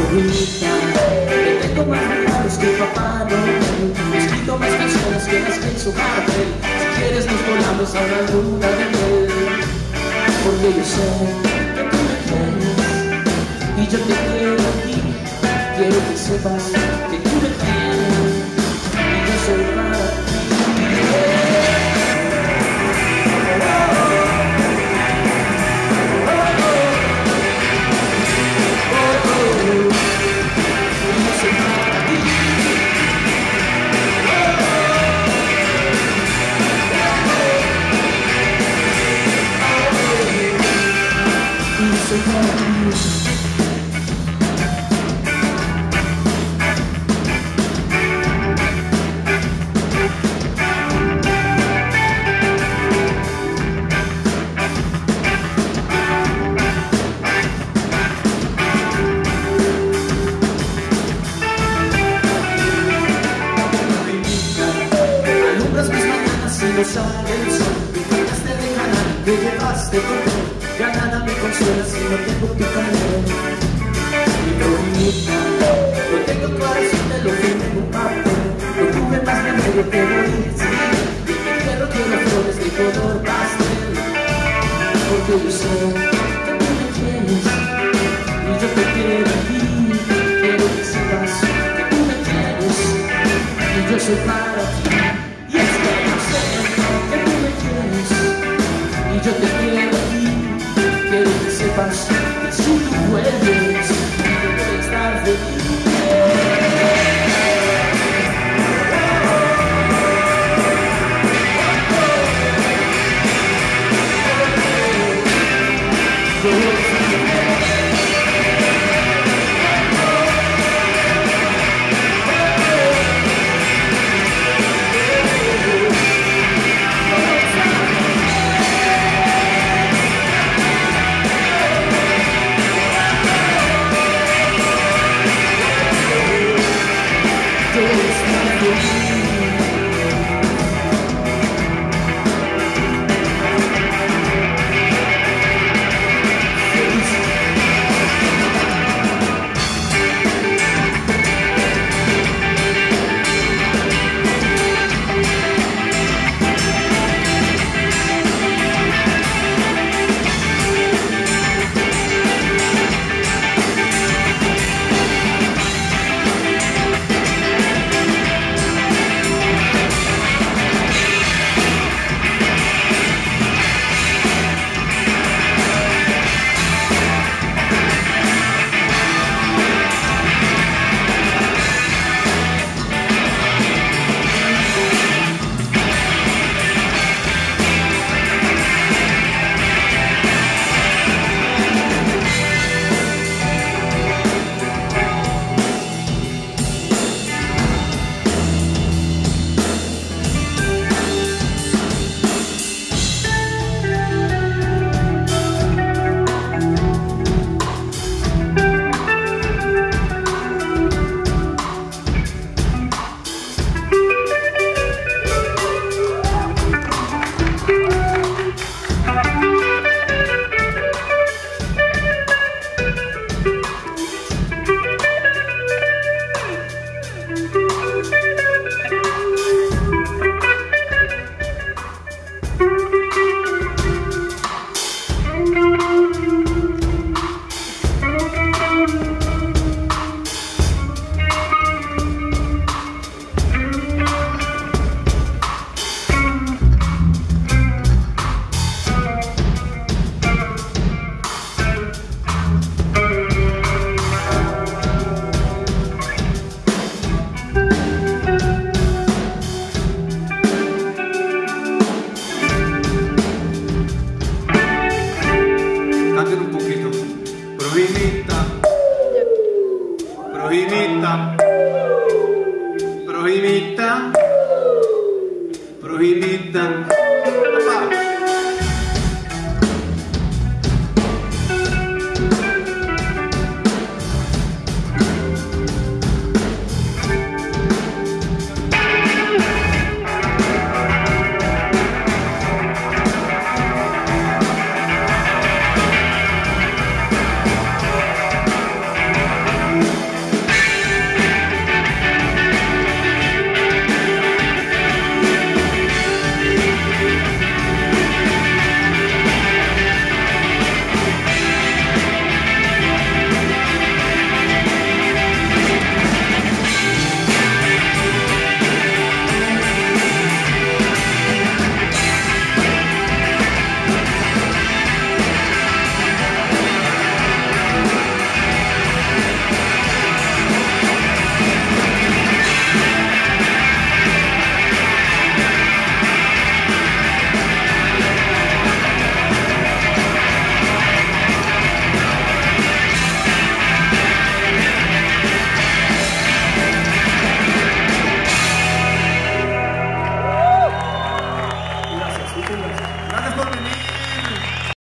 bonita. Te tengo más regalos que Papá Noel. He escrito más canciones que las que hizo Gardel. Si quieres nos volamos a una luna de miel. Porque yo sé que tú me quieres y yo te quiero a ti. Quiero que sepas que tú me quieres y yo soy para ti. Sale el sol, me cambiaste de canal, te llevaste control. Ya nada me consuela si no tengo tu calor. Mi bonita, no tengo corazón, te lo firme en un papel. No tuve más remedio que morir, sí. Quiero flores de color pastel. Porque yo sé que tú me quieres y yo te quiero a ti. Quiero que sepas que tú me quieres y yo soy para ti. Y es que yo sé que tú me quieres y yo te quiero a ti. Quiero que sepas que si tú puedes, yo voy a estar feliz. Prohibita, prohibita, prohibita.